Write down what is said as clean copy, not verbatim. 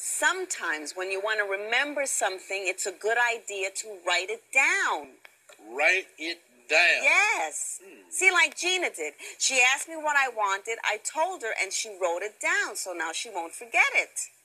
Sometimes when you want to remember something, it's a good idea to write it down. Write it down? Yes. See, like Gina did. She asked me what I wanted. I told her, and she wrote it down, so now she won't forget it.